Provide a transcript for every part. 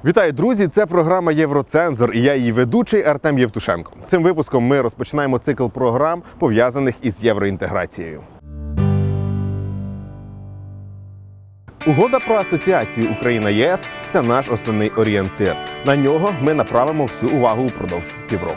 Вітаю, друзі! Це програма «Євроцензор» і я її ведучий Артем Євтушенко. Цим випуском ми розпочинаємо цикл програм, пов'язаних із євроінтеграцією. Угода про асоціацію Україна-ЄС – це наш основний орієнтир. На нього ми направимо всю увагу упродовж півроку.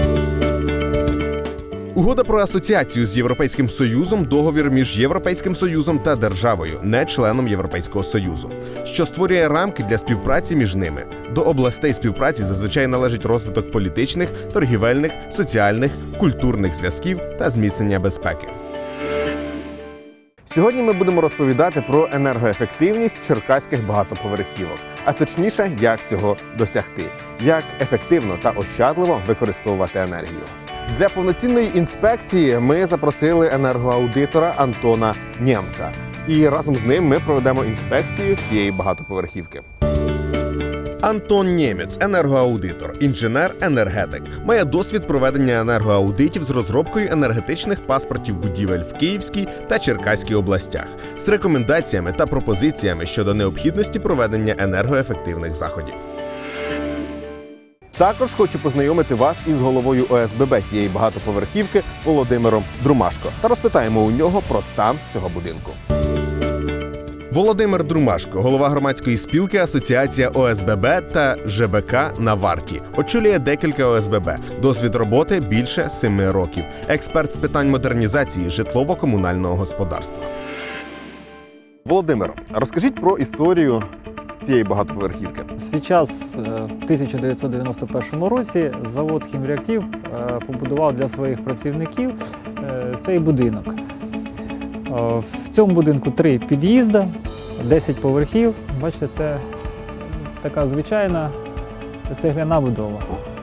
Угода про асоціацію з Європейським Союзом – договір між Європейським Союзом та державою, не членом Європейського Союзу, що створює рамки для співпраці між ними. До областей співпраці зазвичай належить розвиток політичних, торгівельних, соціальних, культурних зв'язків та зміцнення безпеки. Сьогодні ми будемо розповідати про енергоефективність черкаських багатоповерхівок, а точніше, як цього досягти, як ефективно та ощадливо використовувати енергію. Для повноцінної інспекції ми запросили енергоаудитора Антона Нємца. І разом з ним ми проведемо інспекцію цієї багатоповерхівки. Антон Нємець – енергоаудитор, інженер-енергетик. Має досвід проведення енергоаудитів з розробкою енергетичних паспортів будівель в Київській та Черкаській областях з рекомендаціями та пропозиціями щодо необхідності проведення енергоефективних заходів. Також хочу познайомити вас із головою ОСББ цієї багатоповерхівки Володимиром Друмашко та розпитаємо у нього про стан цього будинку. Володимир Друмашко, голова громадської спілки Асоціація ОСББ та ЖБК на варті. Очолює декілька ОСББ. Досвід роботи більше 7 років. Експерт з питань модернізації житлово-комунального господарства. Володимир, розкажіть про історію цієї багатоповерхівки. Свій час в 1991 році завод «Хімреактив» побудував для своїх працівників цей будинок. В цьому будинку 3 під'їзди, 10 поверхів. Бачите, це така звичайна цегляна будова.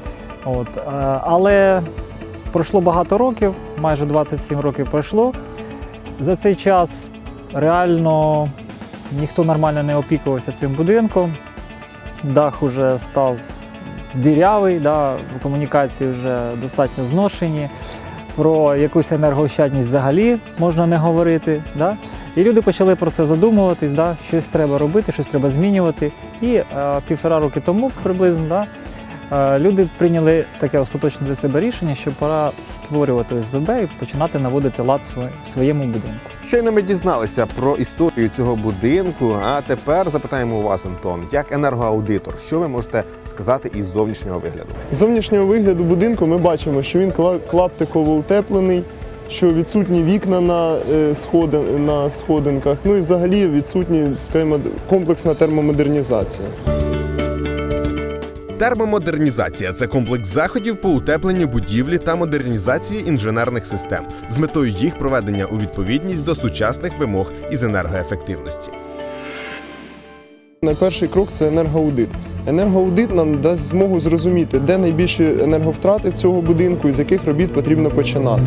Але пройшло багато років, майже 27 років пройшло. За цей час реально ніхто нормально не опікувався цим будинком. Дах вже став дірявий, комунікації вже достатньо зношені. Про якусь енергоощадність взагалі можна не говорити. І люди почали про це задумуватись, щось треба робити, щось треба змінювати. І 1,5 роки тому приблизно люди прийняли таке остаточне для себе рішення, що пора створювати ОСББ і починати наводити лад в своєму будинку. Щойно ми дізналися про історію цього будинку, а тепер запитаємо у вас, Антон, як енергоаудитор, що ви можете сказати із зовнішнього вигляду? З зовнішнього вигляду будинку ми бачимо, що він клаптиково утеплений, що відсутні вікна на сходинках, і взагалі відсутні, скажімо, комплексна термомодернізація. Термомодернізація – це комплекс заходів по утепленню будівлі та модернізації інженерних систем з метою їх проведення у відповідність до сучасних вимог із енергоефективності. Найперший крок – це енергоаудит. Енергоаудит нам дасть змогу зрозуміти, де найбільші енерговтрати в цього будинку і з яких робіт потрібно починати.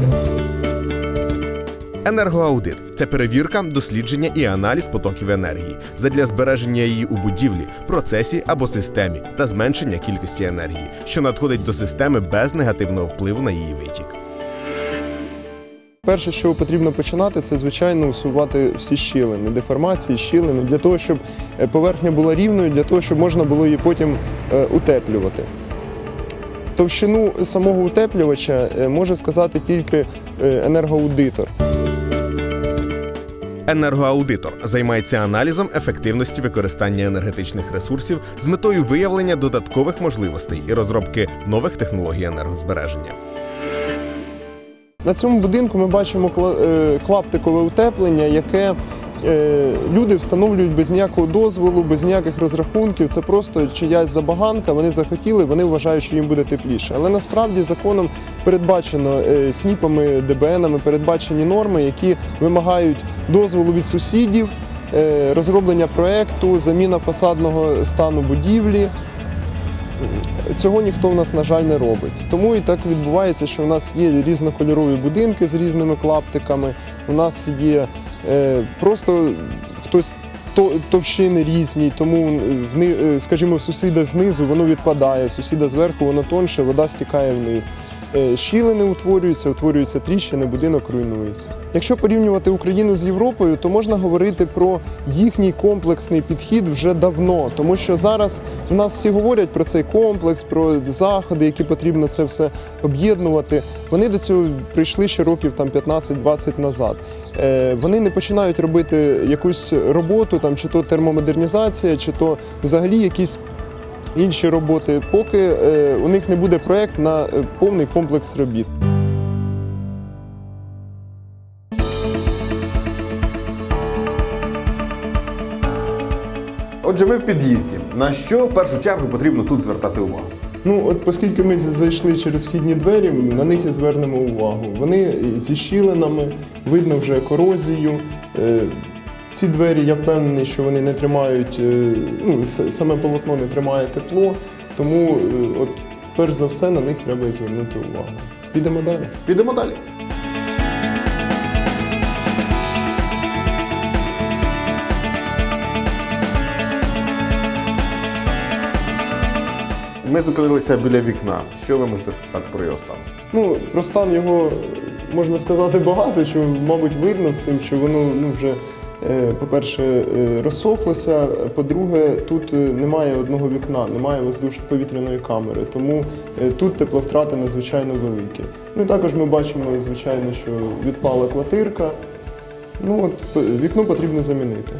Енергоаудит – це перевірка, дослідження і аналіз потоків енергії задля збереження її у будівлі, процесі або системі та зменшення кількості енергії, що надходить до системи без негативного впливу на її витік. Перше, що потрібно починати, це, звичайно, усувати всі щілини, деформації, щілини, для того, щоб поверхня була рівною, для того, щоб можна було її потім утеплювати. Товщину самого утеплювача може сказати тільки енергоаудитор. Енергоаудитор займається аналізом ефективності використання енергетичних ресурсів з метою виявлення додаткових можливостей і розробки нових технологій енергозбереження. На цьому будинку ми бачимо клаптикове утеплення, яке люди встановлюють без ніякого дозволу, без ніяких розрахунків. Це просто чиясь забаганка, вони захотіли, вони вважають, що їм буде тепліше. Але насправді законом передбачено СНІПами, ДБНами, передбачені норми, які вимагають дозволу від сусідів, розроблення проєкту, заміна фасадного стану будівлі. Цього ніхто в нас, на жаль, не робить. Тому і так відбувається, що в нас є різнокольорові будинки з різними клаптиками, у нас є просто хтось товщини різні, тому, скажімо, в сусіда знизу воно відпадає, в сусіда зверху воно тонше, вода стікає вниз. щілини утворюються тріщини, будинок руйнується. Якщо порівнювати Україну з Європою, то можна говорити про їхній комплексний підхід вже давно, тому що зараз у нас всі говорять про цей комплекс, про заходи, які потрібно це все об'єднувати. Вони до цього прийшли ще років 15-20 назад. Вони не починають робити якусь роботу, чи то термомодернізація, чи то взагалі якісь інші роботи, поки у них не буде проєкт на повний комплекс робіт. Отже, ми в під'їзді. На що в першу чергу потрібно тут звертати увагу? Оскільки ми зайшли через вхідні двері, на них і звернемо увагу. Вони зі щілинами, видно вже корозію. Ці двері, я впевнений, що вони не тримають, саме полотно не тримає тепло, тому перш за все на них треба і звернути увагу. Підемо далі? Підемо далі. Ми зупинилися біля вікна. Що ви можете сказати про його стан? Про стан його можна сказати багато, що, мабуть, видно всім, що воно вже, по-перше, розсохлося, по-друге, тут немає одного вікна, немає воздушно-повітряної камери, тому тут тепловтрати надзвичайно великі. І також ми бачимо, звичайно, що відпала квартирка. Вікно потрібно замінити.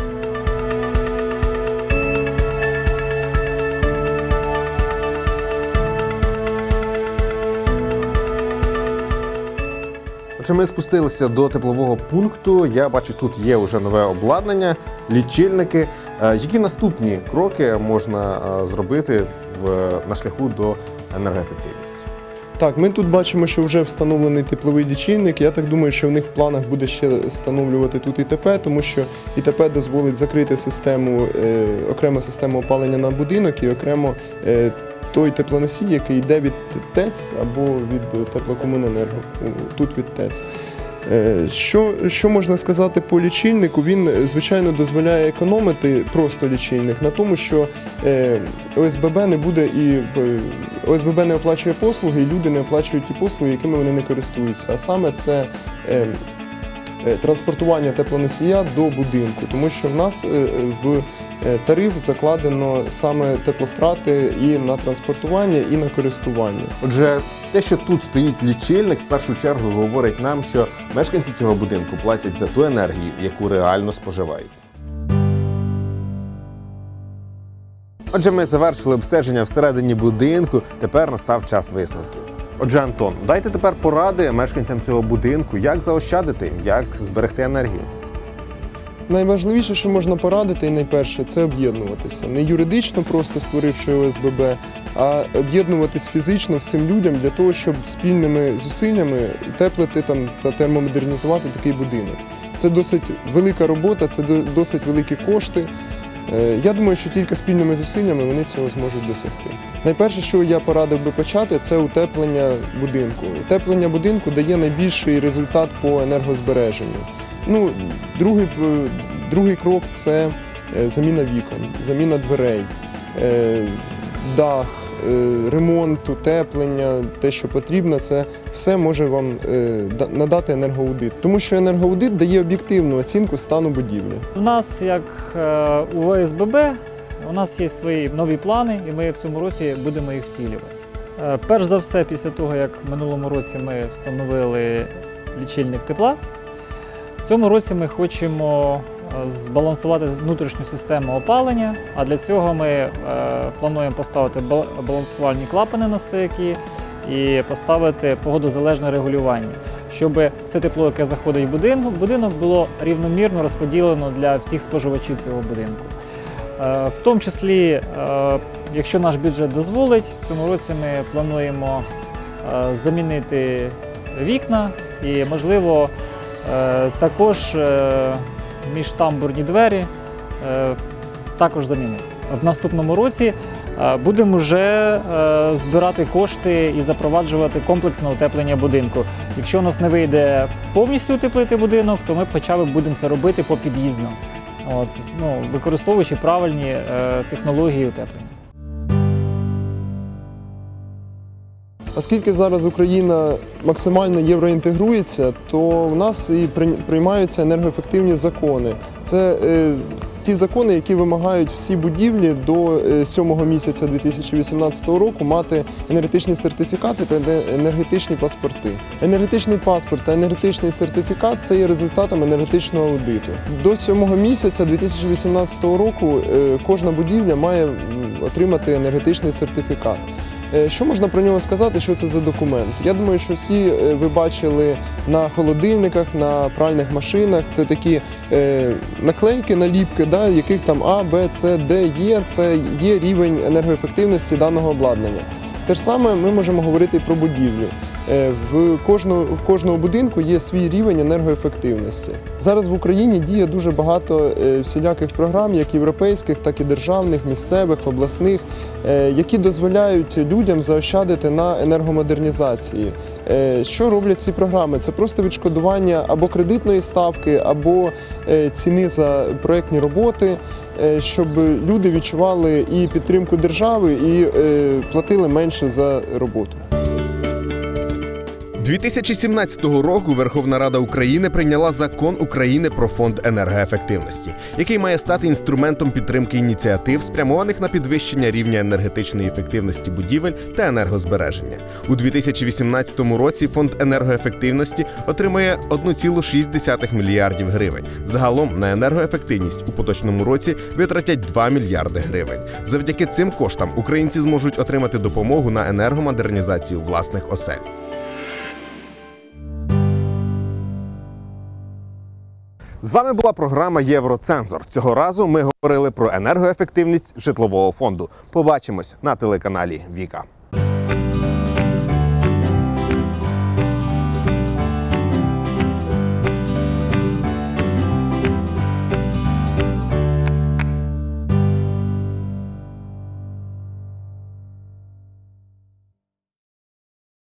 Отже, ми спустилися до теплового пункту. Я бачу, тут є вже нове обладнання, лічильники. Які наступні кроки можна зробити на шляху до енергоефективності? Так, ми тут бачимо, що вже встановлений тепловий лічильник. Я так думаю, що в них в планах буде ще встановлювати тут ІТП, тому що ІТП дозволить закрити окрему систему опалення на будинок і окремо той теплоносій, який йде від ТЕЦ або від теплокомуненерго, тут від ТЕЦ. Що можна сказати по лічильнику? Він, звичайно, дозволяє економити просто лічильник на тому, що ОСББ не буде ОСББ не оплачує послуги, і люди не оплачують ті послуги, якими вони не користуються. А саме це транспортування теплоносія до будинку, тому що в нас в тариф закладено саме тепловтрати і на транспортування, і на користування. Отже, те, що тут стоїть лічильник, в першу чергу говорить нам, що мешканці цього будинку платять за ту енергію, яку реально споживають. Отже, ми завершили обстеження всередині будинку, тепер настав час висновків. Отже, Антон, дайте тепер поради мешканцям цього будинку, як заощадити, як зберегти енергію. Найважливіше, що можна порадити, і найперше, це об'єднуватися. Не юридично просто створивши ОСББ, а об'єднуватись фізично всім людям для того, щоб спільними зусиллями утеплити та термомодернізувати такий будинок. Це досить велика робота, це досить великі кошти. Я думаю, що тільки спільними зусиллями вони цього зможуть досягти. Найперше, що я порадив би почати, це утеплення будинку. Утеплення будинку дає найбільший результат по енергозбереженню. Другий крок – це заміна вікон, заміна дверей, дах, ремонт, утеплення, те, що потрібно, це все може вам надати енергоаудит. Тому що енергоаудит дає об'єктивну оцінку стану будівлі. У нас, як у ОСББ, у нас є свої нові плани, і ми в цьому році будемо їх втілювати. Перш за все, після того, як в минулому році ми встановили лічильник тепла, в цьому році ми хочемо збалансувати внутрішню систему опалення, а для цього ми плануємо поставити балансувальні клапани на стояки і поставити погодозалежне регулювання, щоб все тепло, яке заходить в будинок, було рівномірно розподілено для всіх споживачів цього будинку. В тому числі, якщо наш бюджет дозволить, в цьому році ми плануємо замінити вікна і, можливо, також міжтамбурні двері також замінити. В наступному році будемо вже збирати кошти і запроваджувати комплексне утеплення будинку. Якщо у нас не вийде повністю утеплити будинок, то ми хоча б будемо це робити попід'їздно, використовуючи правильні технології утеплення. Оскільки зараз Україна максимально євроінтегрується, то в нас і приймаються енергоефективні закони. Це ті закони, які вимагають всі будівлі до 7-го місяця 2018 року мати енергетичні сертифікати та енергетичні паспорти. Енергетичний паспорт та енергетичний сертифікат – це є результатом енергетичного аудиту. До 7-го місяця 2018 року кожна будівля має отримати енергетичний сертифікат. Що можна про нього сказати, що це за документ? Я думаю, що всі ви бачили на холодильниках, на пральних машинах. Це такі наклейки, наліпки, да, яких там А, Б, С, Д є. Це є рівень енергоефективності даного обладнання. Те ж саме ми можемо говорити про будівлю. В кожного будинку є свій рівень енергоефективності. Зараз в Україні діє дуже багато всіляких програм, як європейських, так і державних, місцевих, обласних, які дозволяють людям заощадити на енергомодернізації. Що роблять ці програми? Це просто відшкодування або кредитної ставки, або ціни за проєктні роботи, щоб люди відчували і підтримку держави, і платили менше за роботу. 2017 року Верховна Рада України прийняла Закон України про фонд енергоефективності, який має стати інструментом підтримки ініціатив, спрямованих на підвищення рівня енергетичної ефективності будівель та енергозбереження. У 2018 році фонд енергоефективності отримає 1,6 мільярдів гривень. Загалом на енергоефективність у поточному році витратять 2 мільярди гривень. Завдяки цим коштам українці зможуть отримати допомогу на енергомодернізацію власних осель. З вами була програма «Євроцензор». Цього разу ми говорили про енергоефективність житлового фонду. Побачимось на телеканалі Віка.